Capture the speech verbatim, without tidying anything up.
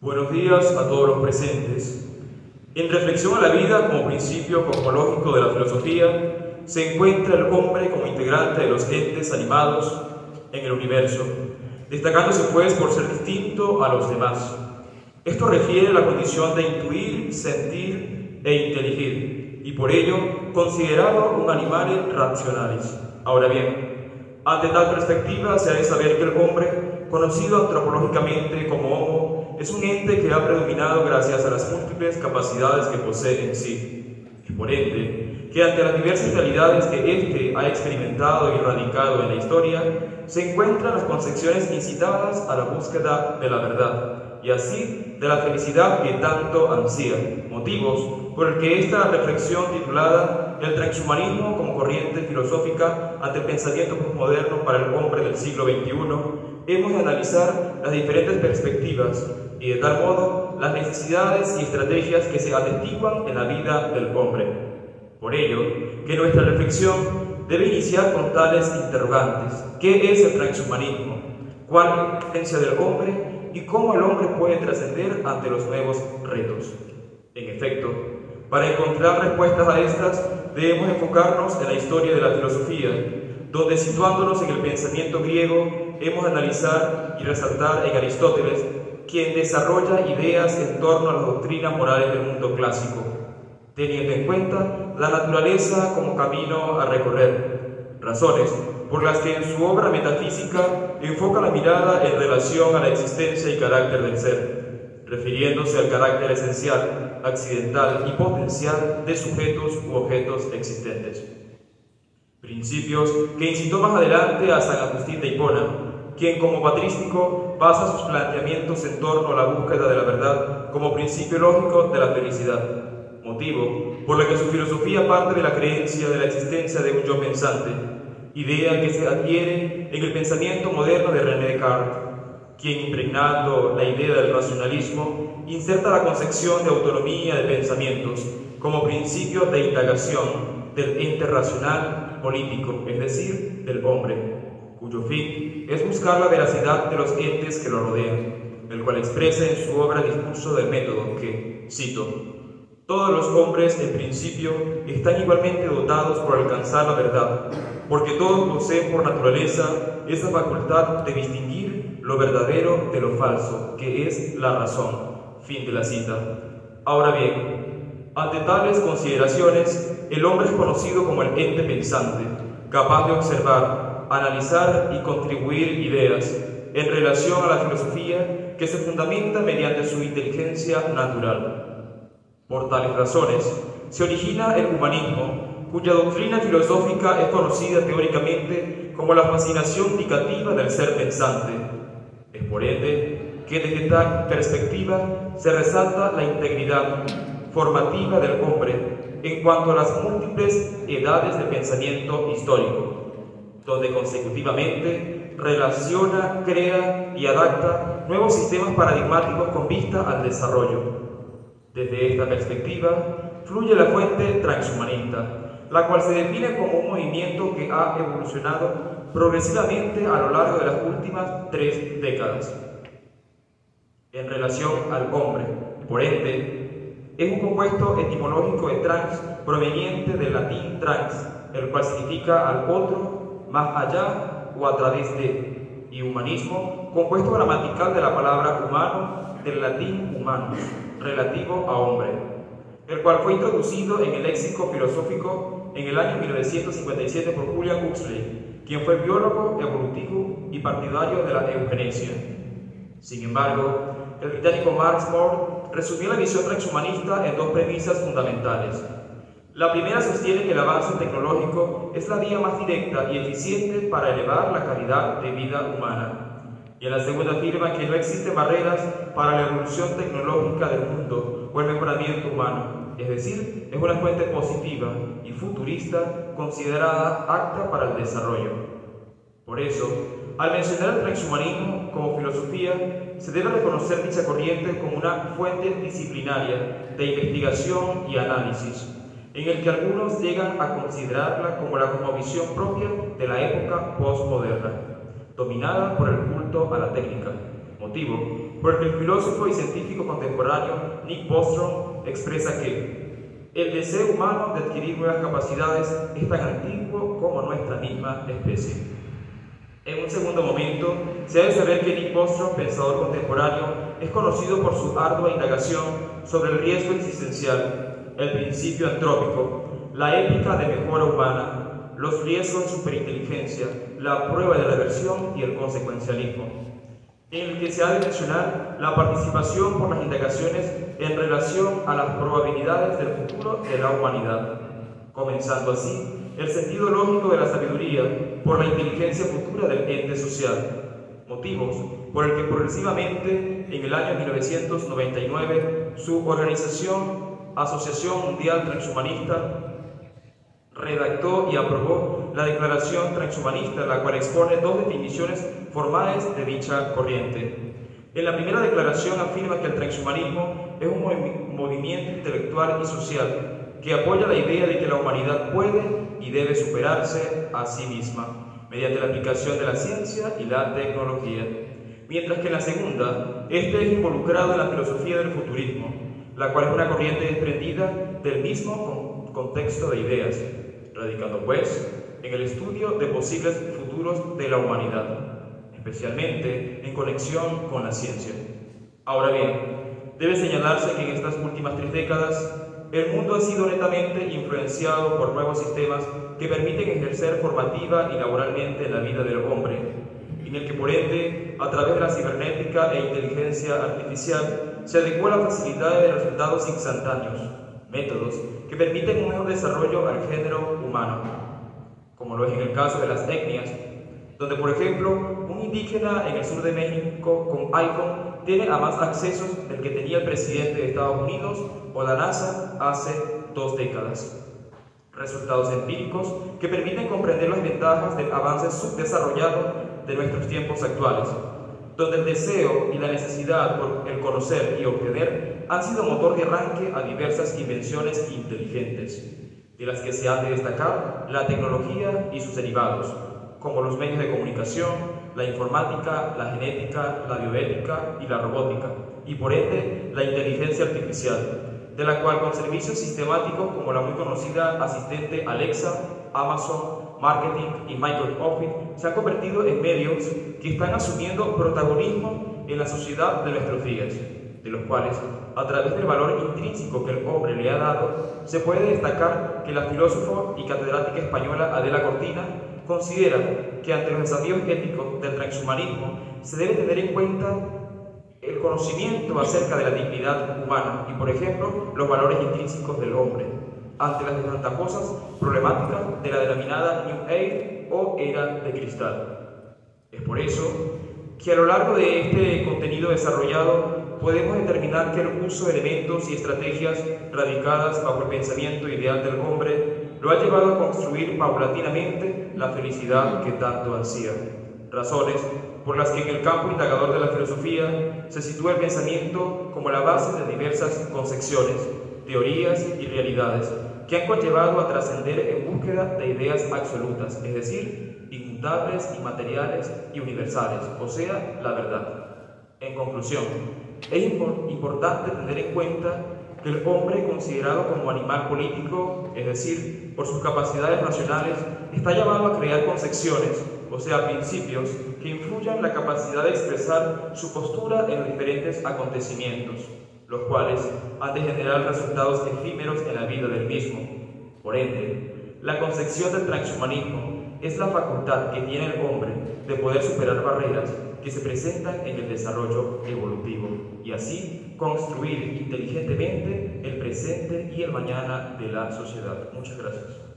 Buenos días a todos los presentes. En Reflexión a la vida como principio cosmológico de la filosofía, se encuentra el hombre como integrante de los entes animados en el universo, destacándose pues por ser distinto a los demás. Esto refiere a la condición de intuir, sentir e inteligir, y por ello considerado un animal racionalis. Ahora bien, ante tal perspectiva se ha de saber que el hombre, conocido antropológicamente como Homo, es un ente que ha predominado gracias a las múltiples capacidades que posee en sí, y por ende, que ante las diversas realidades que éste ha experimentado y radicado en la historia, se encuentran las concepciones incitadas a la búsqueda de la verdad, y así de la felicidad que tanto ansía, motivos por el que esta reflexión titulada El transhumanismo como corriente filosófica ante el pensamiento postmoderno para el hombre del siglo veintiuno, hemos de analizar las diferentes perspectivas y de tal modo las necesidades y estrategias que se atestiguan en la vida del hombre. Por ello, que nuestra reflexión debe iniciar con tales interrogantes: ¿qué es el transhumanismo? ¿Cuál es la esencia del hombre? ¿Y cómo el hombre puede trascender ante los nuevos retos? En efecto, para encontrar respuestas a estas, debemos enfocarnos en la historia de la filosofía, donde situándonos en el pensamiento griego, hemos de analizar y resaltar en Aristóteles, quien desarrolla ideas en torno a las doctrinas morales del mundo clásico, teniendo en cuenta la naturaleza como camino a recorrer, razones por las que en su obra metafísica enfoca la mirada en relación a la existencia y carácter del ser, refiriéndose al carácter esencial, accidental y potencial de sujetos u objetos existentes. Principios que incitó más adelante a San Agustín de Hipona, quien como patrístico basa sus planteamientos en torno a la búsqueda de la verdad como principio lógico de la felicidad, motivo por el que su filosofía parte de la creencia de la existencia de un yo pensante, idea que se adhiere en el pensamiento moderno de René Descartes, quien, impregnando la idea del racionalismo, inserta la concepción de autonomía de pensamientos como principio de indagación del ente racional político, es decir, del hombre, cuyo fin es buscar la veracidad de los entes que lo rodean, el cual expresa en su obra Discurso del Método que, cito, «Todos los hombres, en principio, están igualmente dotados por alcanzar la verdad, porque todos poseen por naturaleza esa facultad de distinguir lo verdadero de lo falso, que es la razón». Fin de la cita. Ahora bien, ante tales consideraciones, el hombre es conocido como el ente pensante, capaz de observar, analizar y contribuir ideas en relación a la filosofía que se fundamenta mediante su inteligencia natural. Por tales razones, se origina el humanismo, cuya doctrina filosófica es conocida teóricamente como la fascinación indicativa del ser pensante. Es por ende que desde tal perspectiva se resalta la integridad formativa del hombre en cuanto a las múltiples edades del pensamiento histórico, donde consecutivamente relaciona, crea y adapta nuevos sistemas paradigmáticos con vista al desarrollo. Desde esta perspectiva, fluye la fuente transhumanista, la cual se define como un movimiento que ha evolucionado progresivamente a lo largo de las últimas tres décadas. En relación al hombre, por ende, es un compuesto etimológico de trans proveniente del latín trans, el cual significa al otro, más allá o a través de, y humanismo, compuesto gramatical de la palabra humano, del latín humanus, relativo a hombre, el cual fue introducido en el léxico filosófico en el año mil novecientos cincuenta y siete por Julian Huxley, quien fue biólogo evolutivo y partidario de la eugenesia. Sin embargo, el británico Max More resumió la visión transhumanista en dos premisas fundamentales. La primera sostiene que el avance tecnológico es la vía más directa y eficiente para elevar la calidad de vida humana. Y en la segunda afirma que no existen barreras para la evolución tecnológica del mundo o el mejoramiento humano, es decir, es una fuente positiva y futurista considerada apta para el desarrollo. Por eso, al mencionar el transhumanismo como filosofía, se debe reconocer dicha corriente como una fuente disciplinaria de investigación y análisis, en el que algunos llegan a considerarla como la cosmovisión propia de la época postmoderna, dominada por el culto a la técnica, motivo por el que el filósofo y científico contemporáneo Nick Bostrom expresa que el deseo humano de adquirir nuevas capacidades es tan antiguo como nuestra misma especie. En un segundo momento, se ha de saber que Nick Bostrom, pensador contemporáneo, es conocido por su ardua indagación sobre el riesgo existencial, el principio antrópico, la ética de mejora humana, los riesgos de superinteligencia, la prueba de reversión y el consecuencialismo, en el que se ha de mencionar la participación por las indagaciones en relación a las probabilidades del futuro de la humanidad, comenzando así el sentido lógico de la sabiduría por la inteligencia futura del ente social, motivos por el que progresivamente en el año mil novecientos noventa y nueve su organización Asociación Mundial Transhumanista redactó y aprobó la Declaración Transhumanista, la cual expone dos definiciones formales de dicha corriente. En la primera declaración afirma que el transhumanismo es un movi movimiento intelectual y social que apoya la idea de que la humanidad puede y debe superarse a sí misma mediante la aplicación de la ciencia y la tecnología, mientras que en la segunda, este es involucrado en la filosofía del futurismo, la cual es una corriente desprendida del mismo contexto de ideas, radicando pues en el estudio de posibles futuros de la humanidad, especialmente en conexión con la ciencia. Ahora bien, debe señalarse que en estas últimas tres décadas el mundo ha sido netamente influenciado por nuevos sistemas que permiten ejercer formativa y laboralmente la vida del hombre, en el que por ende, a través de la cibernética e inteligencia artificial, se adecua la facilidad de resultados instantáneos, métodos que permiten un mejor desarrollo al género humano, como lo es en el caso de las etnias, donde por ejemplo un indígena en el sur de México con iPhone tiene a más accesos del que tenía el presidente de Estados Unidos o la NASA hace dos décadas. Resultados empíricos que permiten comprender las ventajas del avance subdesarrollado de nuestros tiempos actuales, donde el deseo y la necesidad por el conocer y obtener han sido motor de arranque a diversas invenciones inteligentes, de las que se han de destacar la tecnología y sus derivados, como los medios de comunicación, la informática, la genética, la bioética y la robótica, y por ende la inteligencia artificial, de la cual con servicios sistemáticos como la muy conocida asistente Alexa, Amazon, Marketing y Microsoft Office se han convertido en medios que están asumiendo protagonismo en la sociedad de nuestros días, de los cuales, a través del valor intrínseco que el hombre le ha dado, se puede destacar que la filósofa y catedrática española Adela Cortina considera que ante los desafíos éticos del transhumanismo se debe tener en cuenta el conocimiento acerca de la dignidad humana y, por ejemplo, los valores intrínsecos del hombre, ante las desventajosas problemáticas de la denominada New Age o Era de Cristal. Es por eso que a lo largo de este contenido desarrollado podemos determinar que el uso de elementos y estrategias radicadas bajo el pensamiento ideal del hombre lo ha llevado a construir paulatinamente la felicidad que tanto ansía, razones por las que en el campo indagador de la filosofía se sitúa el pensamiento como la base de diversas concepciones, teorías y realidades que han conllevado a trascender en búsqueda de ideas absolutas, es decir, inmutables, inmateriales y universales, o sea, la verdad. En conclusión, es importante tener en cuenta que el hombre, considerado como animal político, es decir, por sus capacidades racionales, está llamado a crear concepciones, o sea, principios, que influyan la capacidad de expresar su postura en los diferentes acontecimientos, los cuales han de generar resultados efímeros en la vida del mismo. Por ende, la concepción del transhumanismo es la facultad que tiene el hombre de poder superar barreras que se presentan en el desarrollo evolutivo y así construir inteligentemente el presente y el mañana de la sociedad. Muchas gracias.